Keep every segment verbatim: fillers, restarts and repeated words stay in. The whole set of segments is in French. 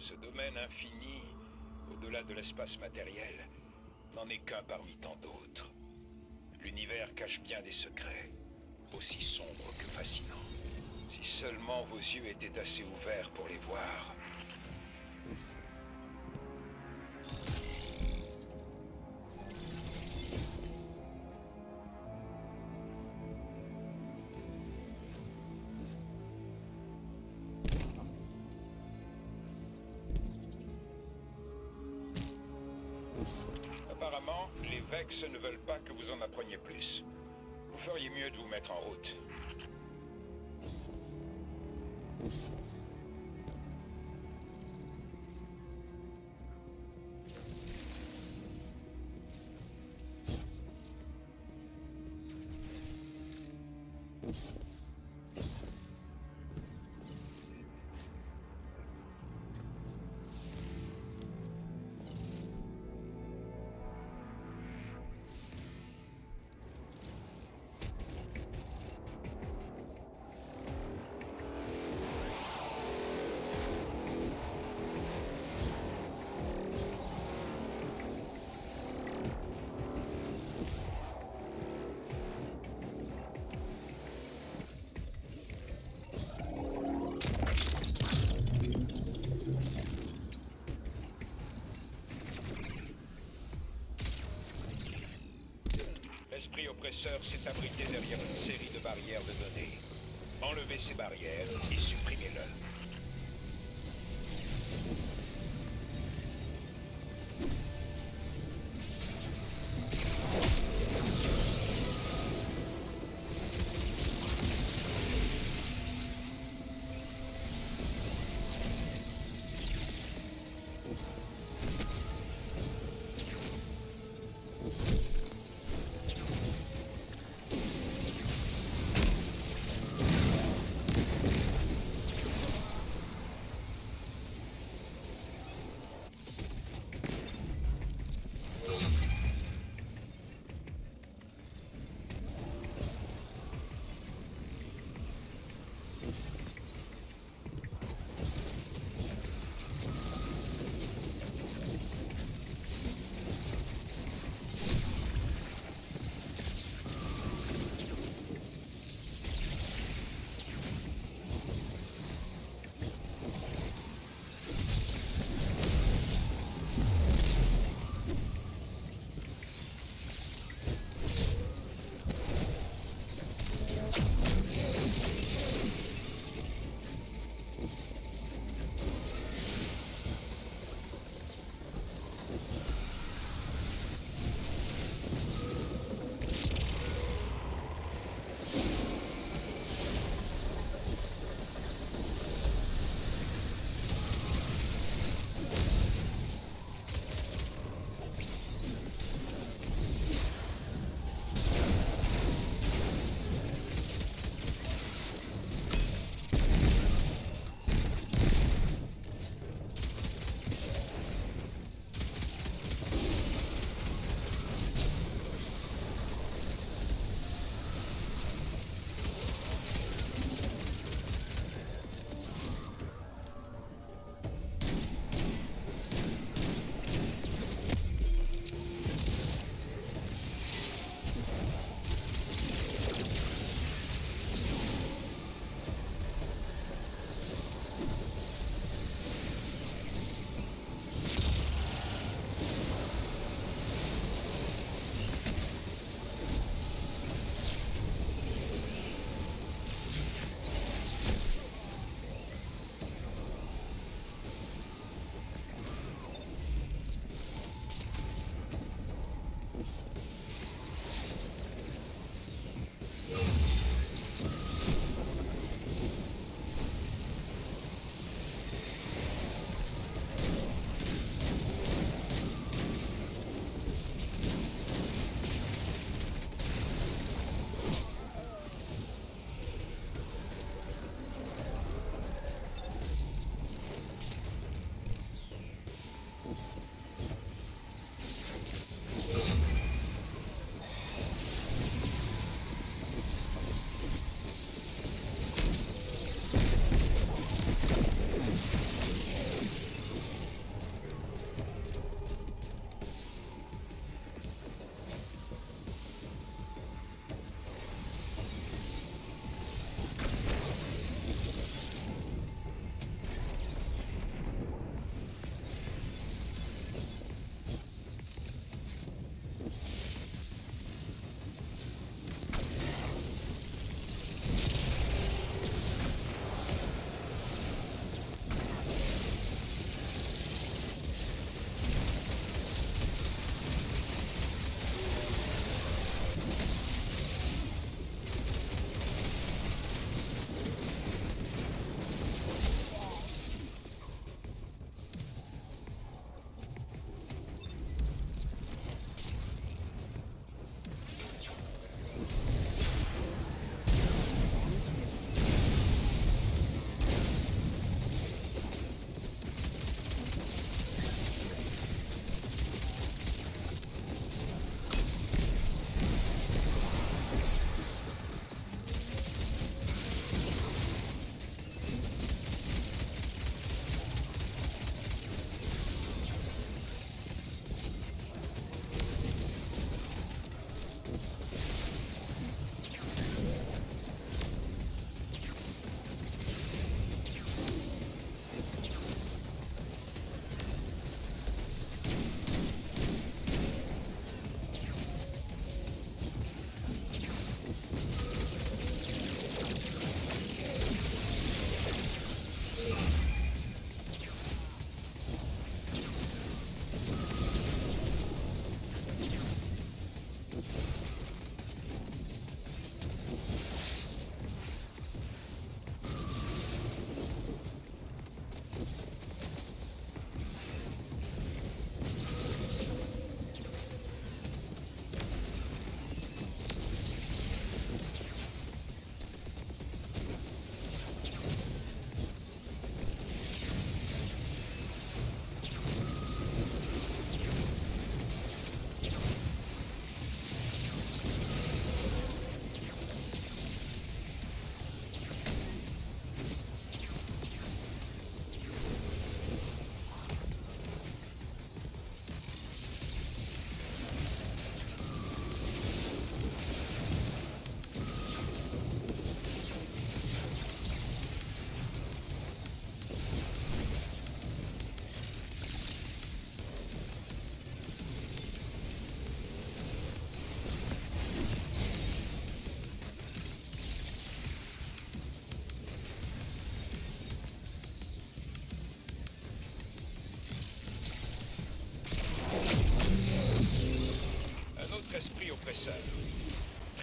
Ce domaine infini, au-delà de l'espace matériel, n'en est qu'un parmi tant d'autres. L'univers cache bien des secrets, aussi sombres que fascinants. Si seulement vos yeux étaient assez ouverts pour les voir. Apparemment, les Vex ne veulent pas que vous en appreniez plus. Vous feriez mieux de vous mettre en route. L'esprit oppresseur s'est abrité derrière une série de barrières de données. Enlevez ces barrières et supprimez-le.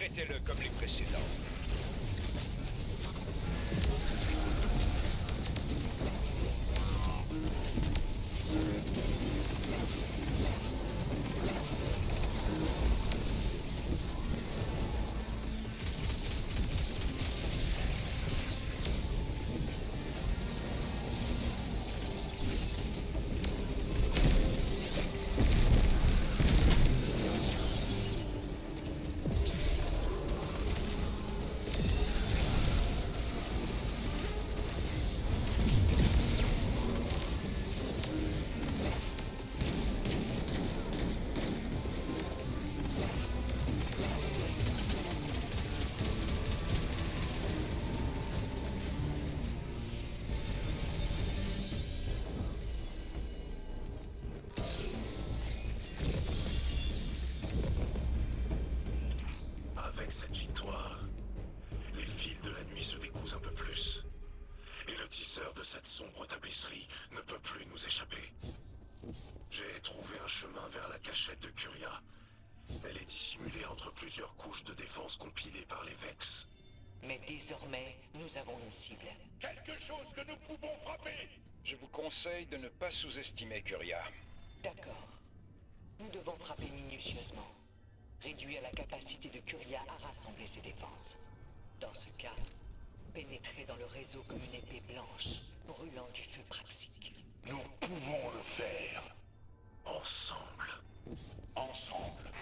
Traitez-le comme les précédents. Avec cette victoire, les fils de la nuit se décousent un peu plus. Et le tisseur de cette sombre tapisserie ne peut plus nous échapper. J'ai trouvé un chemin vers la cachette de Curia. Elle est dissimulée entre plusieurs couches de défense compilées par les Vex. Mais désormais, nous avons une cible. Quelque chose que nous pouvons frapper. Je vous conseille de ne pas sous-estimer Curia. D'accord. Nous devons frapper minutieusement. Réduire la capacité de Curia à rassembler ses défenses. Dans ce cas, pénétrer dans le réseau comme une épée blanche, brûlant du feu praxique. Nous pouvons le faire. Ensemble. Ensemble.